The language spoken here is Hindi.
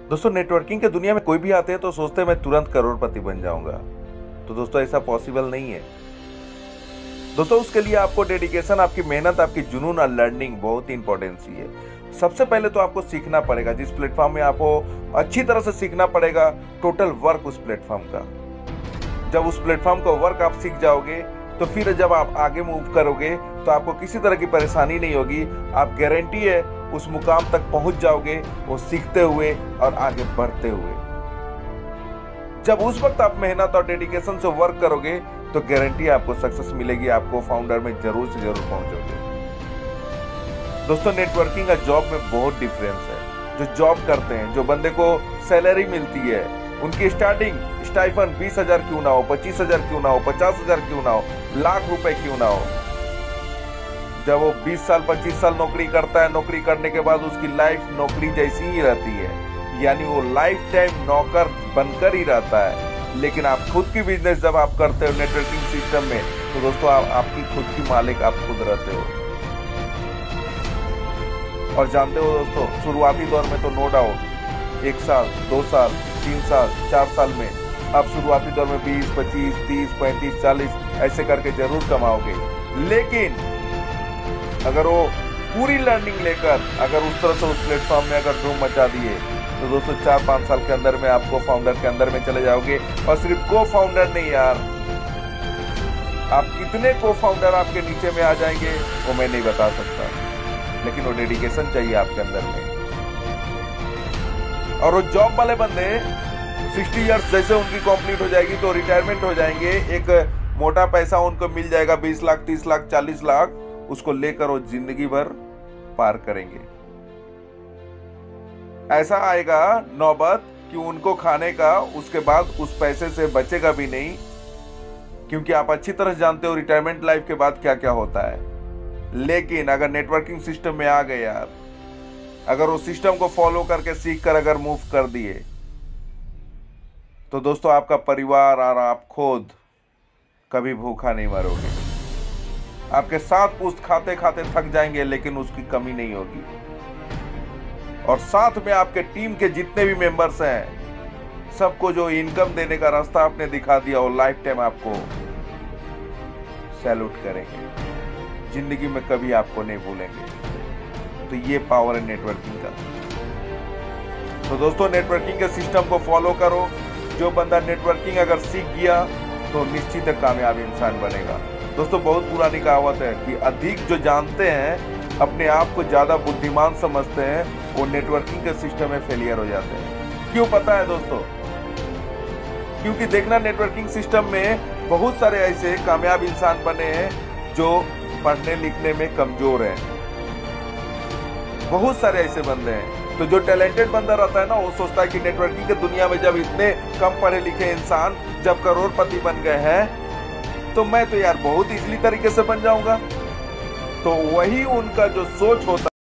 दोस्तों, नेटवर्किंग के दुनिया में कोई भी आते हैं तो सोचते हैं मैं तुरंत करोड़पति बन जाऊंगा। तो दोस्तों, ऐसा पॉसिबल नहीं है। दोस्तों, उसके लिए आपको डेडिकेशन, आपकी मेहनत, आपकी जुनून और लर्निंग बहुत ही इंपॉर्टेंसी है। सबसे पहले तो आपको सीखना पड़ेगा, जिस प्लेटफॉर्म में आपको अच्छी तरह से सीखना पड़ेगा टोटल वर्क उस प्लेटफॉर्म का। जब उस प्लेटफॉर्म का वर्क आप सीख जाओगे तो फिर जब आप आगे मूव करोगे तो आपको किसी तरह की परेशानी नहीं होगी। आप गारंटी है उस मुकाम तक पहुंच जाओगे, वो सीखते हुए और आगे बढ़ते हुए। जब उस वक्त आप मेहनत और डेडिकेशन से वर्क करोगे तो गारंटी आपको सक्सेस मिलेगी, आपको फाउंडर में जरूर से जरूर पहुंचोगे। दोस्तों, नेटवर्किंग और जॉब में बहुत डिफरेंस है। जो जॉब करते हैं, जो बंदे को सैलरी मिलती है, उनकी स्टार्टिंग स्टाइफन 20,000 क्यों ना हो, 25,000 क्यों ना हो, 50,000 क्यों ना हो, लाख रुपए क्यों ना हो। जब वो 20 साल 25 साल नौकरी करता है, नौकरी करने के बाद उसकी लाइफ नौकरी जैसी ही रहती है, यानी वो लाइफ टाइम नौकर बनकर ही रहता है। लेकिन आप खुद की बिजनेस जब आप करते हो नेटवर्किंग सिस्टम में, तो दोस्तों आपकी खुद की मालिक आप खुद रहते हो। और जानते हो दोस्तों, शुरुआती दौर में तो नो डाउट 1 साल 2 साल 3 साल 4 साल में आप शुरुआती दौर में 20 25 30 35 40 ऐसे करके जरूर कमाओगे। लेकिन अगर वो पूरी लर्निंग लेकर अगर उस तरह से उस प्लेटफॉर्म में अगर धूम मचा दिए तो दोस्तों 4-5 साल के अंदर में आपको फाउंडर के अंदर में चले जाओगे। और सिर्फ को फाउंडर नहीं यार, आप कितने को फाउंडर आपके नीचे में आ जाएंगे वो मैं नहीं बता सकता, लेकिन वो डेडिकेशन चाहिए आपके अंदर में। और वो जॉब वाले बंदे 60 इयर्स जैसे उनकी कंप्लीट हो जाएगी तो रिटायरमेंट हो जाएंगे, एक मोटा पैसा उनको मिल जाएगा 20 लाख 30 लाख 40 लाख, उसको लेकर वो जिंदगी भर पार करेंगे। ऐसा आएगा नौबत कि उनको खाने का उसके बाद उस पैसे से बचेगा भी नहीं, क्योंकि आप अच्छी तरह जानते हो रिटायरमेंट लाइफ के बाद क्या क्या होता है। लेकिन अगर नेटवर्किंग सिस्टम में आ गए यार, अगर वो सिस्टम को फॉलो करके सीख कर अगर मूव कर दिए तो दोस्तों आपका परिवार और आप खुद कभी भूखा नहीं मरोगे। आपके 7 पुश्त खाते खाते थक जाएंगे लेकिन उसकी कमी नहीं होगी। और साथ में आपके टीम के जितने भी मेंबर्स हैं, सबको जो इनकम देने का रास्ता आपने दिखा दिया, वो लाइफ टाइम आपको सैल्यूट करेंगे, जिंदगी में कभी आपको नहीं भूलेंगे। तो ये पावर है नेटवर्किंग का। तो दोस्तों, नेटवर्किंग के सिस्टम को फॉलो करो। जो बंदा नेटवर्किंग अगर सीख गया तो निश्चित कामयाब इंसान बनेगा। दोस्तों, बहुत पुरानी कहावत है कि अधिक जो जानते हैं, अपने आप को ज्यादा बुद्धिमान समझते हैं, वो नेटवर्किंग के सिस्टम में फेलियर हो जाते हैं। क्यों पता है दोस्तों? क्योंकि देखना, नेटवर्किंग सिस्टम में बहुत सारे ऐसे कामयाब इंसान बने हैं जो पढ़ने लिखने में कमजोर हैं। बहुत सारे ऐसे बंदे हैं। तो जो टैलेंटेड बंदा रहता है ना, वो सोचता है कि नेटवर्किंग की दुनिया में जब इतने कम पढ़े लिखे इंसान जब करोड़पति बन गए हैं तो मैं तो यार बहुत इजीली तरीके से बन जाऊंगा। तो वही उनका जो सोच होता